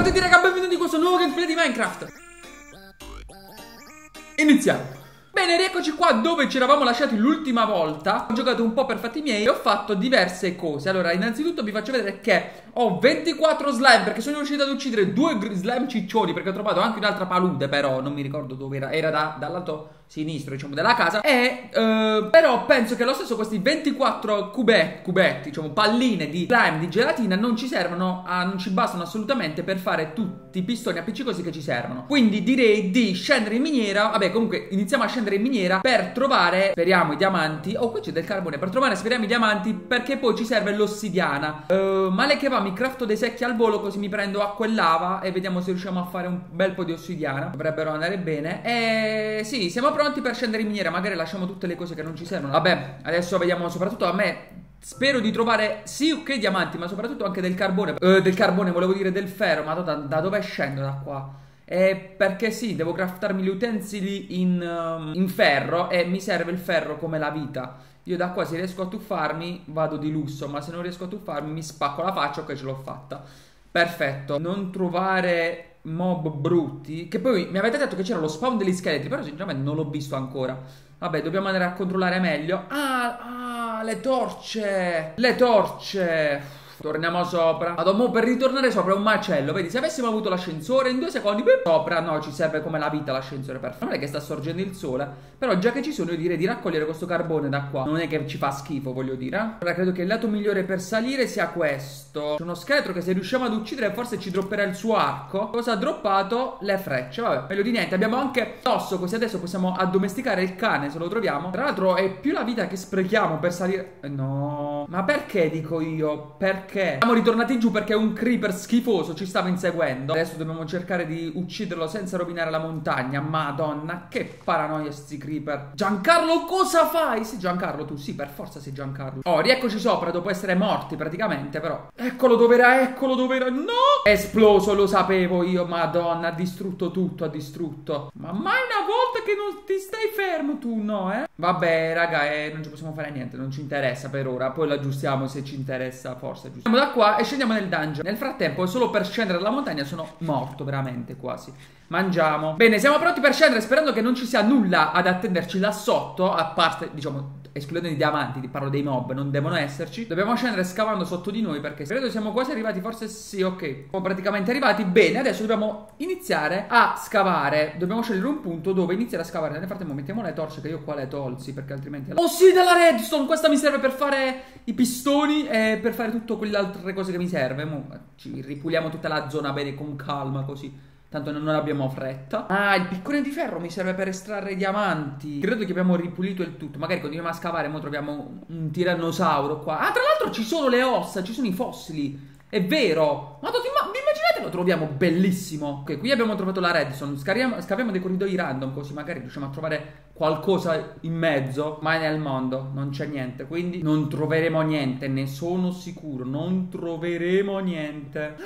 a tutti raga, benvenuti in questo nuovo gameplay di Minecraft. Iniziamo. Bene, rieccoci qua dove ci eravamo lasciati l'ultima volta. Ho giocato un po' per fatti miei e ho fatto diverse cose. Allora, innanzitutto vi faccio vedere che ho 24 slime, perché sono riuscito ad uccidere 2 slime ciccioni, perché ho trovato anche un'altra palude, però non mi ricordo dove era. Era dal lato sinistro, diciamo, della casa. E però penso che lo stesso questi 24 cubetti, diciamo, palline di slime di gelatina non ci servono, non ci bastano assolutamente per fare tutti i pistoni appiccicosi che ci servono. Quindi direi di scendere in miniera. Vabbè, comunque iniziamo a scendere in miniera per trovare, speriamo, i diamanti. Oh, qui c'è del carbone. Per trovare, speriamo, i diamanti, perché poi ci serve l'ossidiana. Male che va, mi crafto dei secchi al volo, così mi prendo acqua e lava e vediamo se riusciamo a fare un bel po' di ossidiana. Dovrebbero andare bene. E sì, siamo pronti per scendere in miniera. Magari lasciamo tutte le cose che non ci servono. Vabbè, adesso vediamo. Soprattutto a me spero di trovare sì, ok, diamanti, ma soprattutto anche del carbone. Del carbone, volevo dire del ferro. Ma da dove scendo da qua? Perché sì, devo craftarmi gli utensili in ferro e mi serve il ferro come la vita. Io da qua, se riesco a tuffarmi, vado di lusso, ma se non riesco a tuffarmi mi spacco la faccia. Ok, ce l'ho fatta. Perfetto. Non trovare mob brutti. Che poi mi avete detto che c'era lo spawn degli scheletri, però sinceramente non l'ho visto ancora. Vabbè, dobbiamo andare a controllare meglio. Le torce. Le torce. Torniamo sopra. Madonna, per ritornare sopra è un macello. Vedi, se avessimo avuto l'ascensore in 2 secondi sopra, no, ci serve come la vita l'ascensore. Per non è che sta sorgendo il sole, però già che ci sono, io direi di raccogliere questo carbone da qua. Non è che ci fa schifo, voglio dire. Allora, credo che il lato migliore per salire sia questo. C'è uno scheletro che se riusciamo ad uccidere forse ci dropperà il suo arco. Cosa ha droppato? Le frecce. Vabbè, meglio di niente. Abbiamo anche l'osso, così adesso possiamo addomesticare il cane se lo troviamo. Tra l'altro è più la vita che sprechiamo per salire. No. Ma perché, dico io? Perché? Siamo ritornati giù perché un creeper schifoso ci stava inseguendo. Adesso dobbiamo cercare di ucciderlo senza rovinare la montagna. Madonna, che paranoia sti creeper. Giancarlo, cosa fai? Sei Giancarlo tu? Sì, per forza sei Giancarlo. Oh, rieccoci sopra dopo essere morti praticamente, però. Eccolo dove era, eccolo dove era. No! È esploso, lo sapevo io. Madonna, ha distrutto tutto, ha distrutto. Ma mai una volta che non ti stai fermo tu, no, eh? Vabbè, raga, non ci possiamo fare niente, non ci interessa per ora. Poi lo aggiustiamo se ci interessa, forse. Andiamo da qua e scendiamo nel dungeon. Nel frattempo, solo per scendere dalla montagna sono morto, veramente, quasi. Mangiamo. Bene, siamo pronti per scendere, sperando che non ci sia nulla ad attenderci là sotto, a parte, diciamo, escludendo i diamanti, parlo dei mob, non devono esserci. Dobbiamo scendere scavando sotto di noi, perché credo siamo quasi arrivati, forse sì, ok. Siamo praticamente arrivati. Bene, adesso dobbiamo iniziare a scavare. Dobbiamo scegliere un punto dove iniziare a scavare. Nel frattempo mettiamo le torce, che io qua le tolsi, perché altrimenti... Oh sì, della redstone! Questa mi serve per fare i pistoni e per fare tutte quelle altre cose che mi serve. Ci ripuliamo tutta la zona bene con calma, così. Tanto non abbiamo fretta. Il piccone di ferro mi serve per estrarre i diamanti. Credo che abbiamo ripulito il tutto. Magari continuiamo a scavare, ora troviamo un tirannosauro qua. Tra l'altro ci sono le ossa, ci sono i fossili. È vero. Ma vi immaginate, lo troviamo bellissimo. Ok, qui abbiamo trovato la redstone. Scaviamo dei corridoi random, così magari riusciamo a trovare qualcosa in mezzo. Mai nel mondo non c'è niente, quindi non troveremo niente, ne sono sicuro. Non troveremo niente.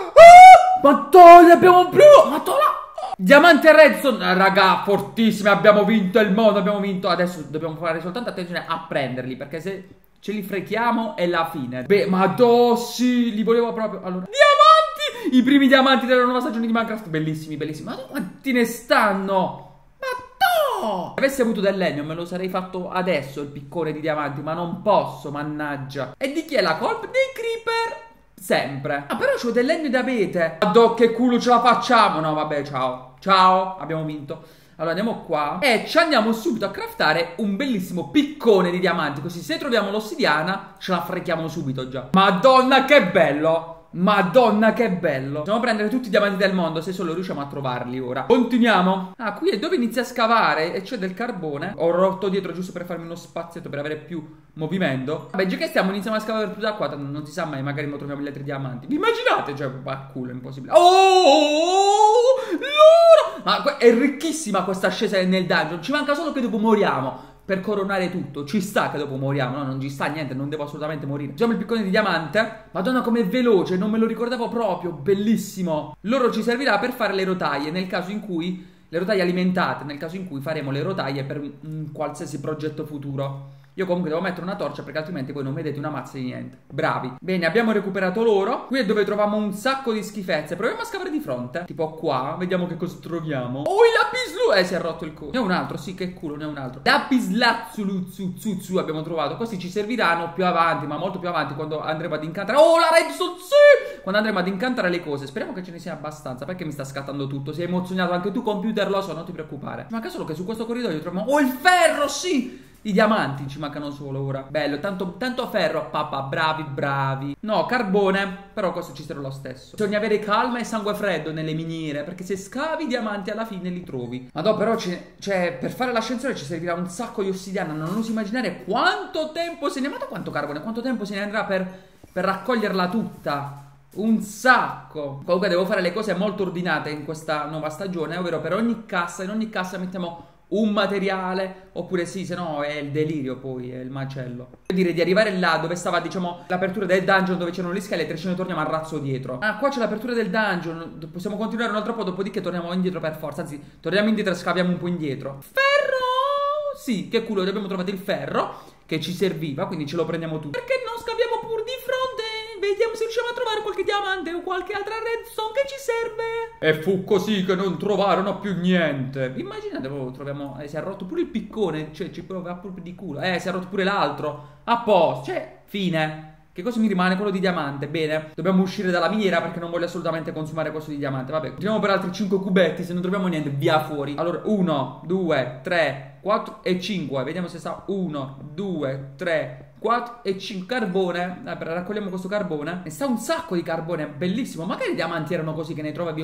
Madonna, abbiamo più! Madonna! Diamante redstone, raga, fortissimi. Abbiamo vinto il mondo, abbiamo vinto. Adesso dobbiamo fare soltanto attenzione a prenderli, perché se ce li frechiamo è la fine. Beh, madò, sì, li volevo proprio. Allora, diamanti! I primi diamanti della nuova stagione di Minecraft. Bellissimi, bellissimi. Ma quanti ne stanno? Madò! Se avessi avuto del legno me lo sarei fatto adesso il piccone di diamanti, ma non posso, mannaggia. E di chi è la colpa? Dei creeper. Sempre. Però c'ho del legno d'abete. Madò, che culo, ce la facciamo. No, vabbè, ciao. Ciao, abbiamo vinto. Allora andiamo qua e ci andiamo subito a craftare un bellissimo piccone di diamanti, così se troviamo l'ossidiana ce la frechiamo subito già. Madonna, che bello. Madonna, che bello. Dobbiamo prendere tutti i diamanti del mondo, se solo riusciamo a trovarli ora. Continuiamo. Qui è dove inizia a scavare e c'è del carbone. Ho rotto dietro giusto per farmi uno spazietto, per avere più movimento. Vabbè, già che iniziamo a scavare più da qua, non si sa mai, magari troviamo gli altri diamanti. Vi immaginate? Cioè, ma culo, è impossibile. Oh, loro! Ma è ricchissima questa ascesa nel dungeon. Ci manca solo che dopo moriamo. Per coronare tutto, ci sta che dopo moriamo. No, non ci sta niente, non devo assolutamente morire. Usiamo il piccone di diamante. Madonna, com'è veloce, non me lo ricordavo proprio. Bellissimo. L'oro ci servirà per fare le rotaie, nel caso in cui... Le rotaie alimentate, nel caso in cui faremo le rotaie per un qualsiasi progetto futuro. Io comunque devo mettere una torcia perché altrimenti voi non vedete una mazza di niente. Bravi. Bene, abbiamo recuperato l'oro. Qui è dove troviamo un sacco di schifezze. Proviamo a scavare di fronte. Tipo qua, vediamo che cosa troviamo. Oh, il lapislazuli. Si è rotto il coso. Ne ho un altro, sì, che culo, ne ho un altro. Lapislazuli abbiamo trovato. Questi ci serviranno più avanti, ma molto più avanti, quando andremo ad incantare. Oh, la redstone, sì! Quando andremo ad incantare le cose. Speriamo che ce ne sia abbastanza. Perché mi sta scattando tutto? Sei emozionato anche tu, computer, lo so, non ti preoccupare. Ma solo che su questo corridoio troviamo... Oh, il ferro, sì! I diamanti ci mancano solo ora. Bello, tanto ferro, papà, bravi. No, carbone, però questo ci sarà lo stesso. Bisogna avere calma e sangue freddo nelle miniere, perché se scavi i diamanti alla fine li trovi. Ma no, però cioè, per fare l'ascensore ci servirà un sacco di ossidiana. Non oso immaginare quanto tempo se ne... Ma da quanto carbone, quanto tempo se ne andrà per raccoglierla tutta. Un sacco. Comunque devo fare le cose molto ordinate in questa nuova stagione, ovvero per ogni cassa, in ogni cassa mettiamo un materiale, oppure sì, se no è il delirio, poi è il macello. Vuol dire di arrivare là dove stava, diciamo, l'apertura del dungeon, dove c'erano gli scheletri, ce ne torniamo al razzo dietro. Ah, qua c'è l'apertura del dungeon, possiamo continuare un altro po', dopodiché torniamo indietro per forza. Anzi, torniamo indietro e scaviamo un po' indietro. Ferro! Sì, che culo, abbiamo trovato il ferro che ci serviva, quindi ce lo prendiamo tutto. Perché non scaviamo pur di fronte? Vediamo se riusciamo a trovare qualche diamante o qualche altra redstone che ci serve. E fu così che non trovarono più niente. Immaginate, troviamo... si è rotto pure il piccone, cioè ci prova proprio di culo. Si è rotto pure l'altro. A posto, cioè, fine. Che cosa mi rimane? Quello di diamante. Bene, dobbiamo uscire dalla miniera perché non voglio assolutamente consumare questo di diamante. Vabbè, continuiamo per altri 5 cubetti. Se non troviamo niente, via fuori. Allora, 1, 2, 3, 4 e 5. Vediamo se sta 1, 2, 3, 4 e 5 carbone. Raccogliamo questo carbone. Ne sta un sacco di carbone, bellissimo. Magari i diamanti erano così che ne trovavi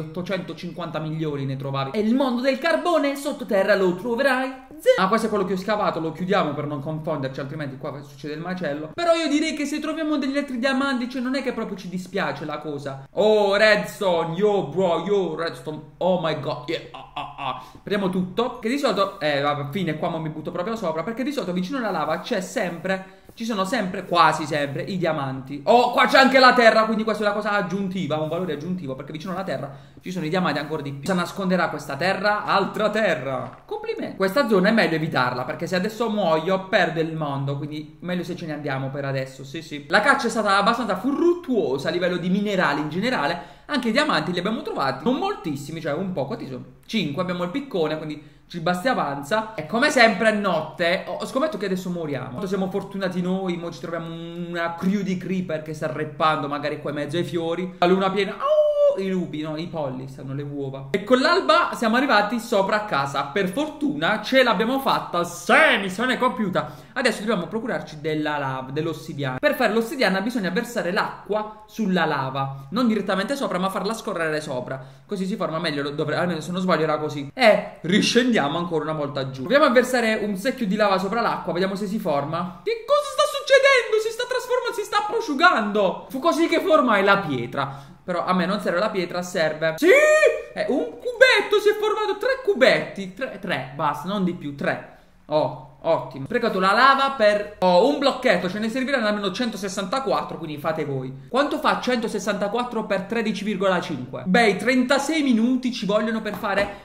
850 milioni, ne trovavi. E il mondo del carbone sottoterra lo troverai. Ah, questo è quello che ho scavato, lo chiudiamo per non confonderci, altrimenti qua succede il macello. Però io direi che se troviamo degli altri diamanti, cioè non è che proprio ci dispiace la cosa. Oh, redstone, yo bro, yo redstone, oh my god, yeah, prendiamo tutto, che di solito, vabbè, fine, qua mi butto proprio sopra, perché di solito vicino alla lava c'è sempre... Ci sono sempre, quasi sempre, i diamanti. Oh, qua c'è anche la terra, quindi questa è una cosa aggiuntiva, un valore aggiuntivo, perché vicino alla terra ci sono i diamanti ancora di più. Cosa nasconderà questa terra? Altra terra. Complimenti. Questa zona è meglio evitarla, perché se adesso muoio perdo il mondo, quindi meglio se ce ne andiamo per adesso, sì. La caccia è stata abbastanza fruttuosa a livello di minerali in generale. Anche i diamanti li abbiamo trovati, non moltissimi, cioè un po', quanti sono? 5, abbiamo il piccone, quindi ci basti avanza. E come sempre è notte. Scommetto che adesso moriamo. Siamo fortunati noi, mo ci troviamo una crew di creeper che sta reppando magari qua in mezzo ai fiori. La luna piena. I lupi, no, i polli, stanno le uova. E con l'alba siamo arrivati sopra a casa. Per fortuna ce l'abbiamo fatta. Sì, missione compiuta. Adesso dobbiamo procurarci della lava, dell'ossidiana. Per fare l'ossidiana bisogna versare l'acqua sulla lava. Non direttamente sopra, ma farla scorrere sopra. Così si forma meglio, almeno se non sbaglio era così. E riscendiamo ancora una volta giù. Proviamo a versare un secchio di lava sopra l'acqua, vediamo se si forma. Che cosa sta succedendo? Si sta trasformando, si sta prosciugando. Fu così che formai la pietra. Però a me non serve la pietra, serve... Sì! Un cubetto, si è formato 3 cubetti. 3, basta, non di più, 3. Oh, ottimo. Ho sprecato la lava per... un blocchetto, ce ne serviranno almeno 164, quindi fate voi. Quanto fa 164 per 13,5? Beh, 36 minuti ci vogliono per fare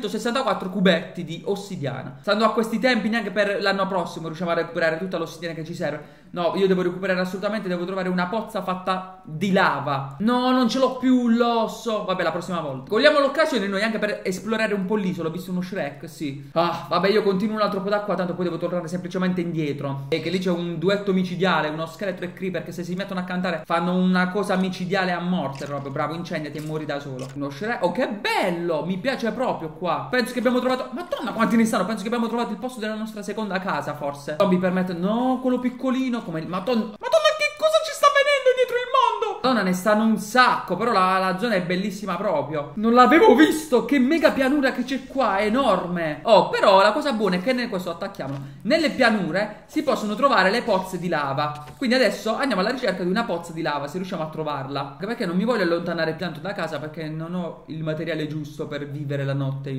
164 cubetti di ossidiana. Stando a questi tempi, neanche per l'anno prossimo riusciamo a recuperare tutta l'ossidiana che ci serve. No, io devo recuperare assolutamente, devo trovare una pozza fatta di lava. No, non ce l'ho più, l'osso. Vabbè, la prossima volta. Cogliamo l'occasione noi anche per esplorare un po' l'isola. Ho visto uno Shrek, sì. Ah, vabbè, io continuo un altro po' d'acqua, tanto poi devo tornare semplicemente indietro. E che lì c'è un duetto micidiale, uno scheletro e creeper che se si mettono a cantare fanno una cosa micidiale a morte proprio. Bravo, incendiati e muori da solo. Uno Shrek, oh che bello, mi piace proprio qua. Penso che abbiamo trovato, madonna quanti ne stanno. Penso che abbiamo trovato il posto della nostra seconda casa, forse. Non mi permette, no, quello piccolino come il... Madonna, che cosa ci sta venendo dietro il mondo? Madonna, ne stanno un sacco. Però la zona è bellissima proprio. Non l'avevo visto. Che mega pianura che c'è qua, è enorme. Oh, però la cosa buona è che questo attacchiamolo. Nelle pianure si possono trovare le pozze di lava. Quindi adesso andiamo alla ricerca di una pozza di lava, se riusciamo a trovarla. Anche perché non mi voglio allontanare tanto da casa, perché non ho il materiale giusto per vivere la notte.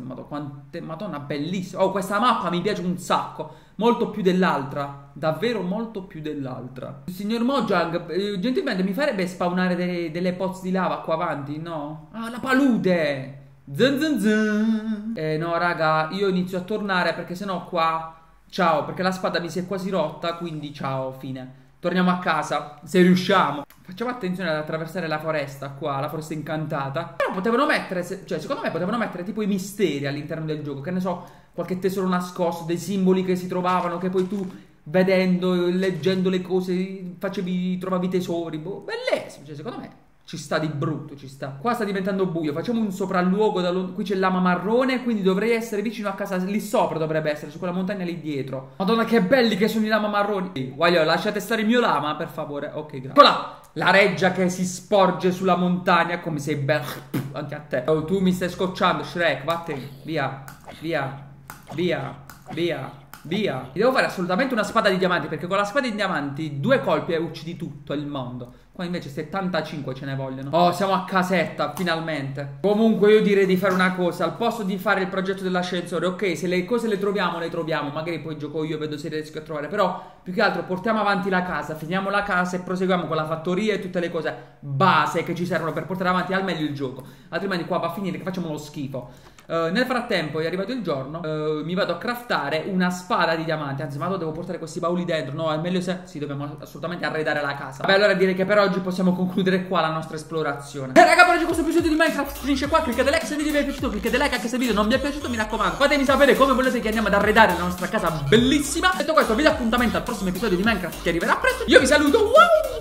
Madonna, bellissima. Oh, questa mappa mi piace un sacco. Molto più dell'altra. Davvero molto più dell'altra. Signor Mojang, gentilmente mi farebbe spawnare delle pozze di lava qua avanti? No? Ah, la palude. Zun zun zun. No raga, io inizio a tornare perché sennò qua Ciao, perché la spada mi si è quasi rotta, quindi ciao, fine. Torniamo a casa, se riusciamo. Facciamo attenzione ad attraversare la foresta qua, la foresta incantata. Però potevano mettere, cioè secondo me potevano mettere tipo i misteri all'interno del gioco. Che ne so, qualche tesoro nascosto, dei simboli che si trovavano, che poi tu vedendo, leggendo le cose, trovavi tesori. Boh, bellissimo, cioè secondo me ci sta di brutto, ci sta. Qua sta diventando buio, facciamo un sopralluogo, qui c'è lama marrone, quindi dovrei essere vicino a casa, lì sopra dovrebbe essere, su quella montagna lì dietro. Madonna che belli che sono i lama marroni. Guaglio, lasciate stare il mio lama, per favore. Ok, grazie. Eccola! La reggia che si sporge sulla montagna, come sei bella. Anche a te. Oh, tu mi stai scocciando, Shrek, vattene. Via, via, via, via. Via. Mi devo fare assolutamente una spada di diamanti, perché con la spada di diamanti 2 colpi e uccidi tutto il mondo. Qua invece 75 ce ne vogliono. Oh, siamo a casetta, finalmente. Comunque io direi di fare una cosa. Al posto di fare il progetto dell'ascensore, ok, se le cose le troviamo, magari poi gioco io e vedo se riesco a trovare. Però, più che altro, portiamo avanti la casa, finiamo la casa e proseguiamo con la fattoria e tutte le cose base che ci servono per portare avanti al meglio il gioco. Altrimenti qua va a finire che facciamo lo schifo. Nel frattempo è arrivato il giorno, mi vado a craftare una spada di diamanti. Anzi, ma devo portare questi bauli dentro. No, è meglio se... Sì, dobbiamo assolutamente arredare la casa. Vabbè, allora direi che per oggi possiamo concludere qua la nostra esplorazione. Raga, per oggi questo episodio di Minecraft finisce qua. Cliccate like se il video vi è piaciuto, cliccate like anche se il video non vi è piaciuto. Mi raccomando, fatemi sapere come volete che andiamo ad arredare la nostra casa bellissima. Detto questo, vi do appuntamento al prossimo episodio di Minecraft che arriverà presto. Io vi saluto, wow!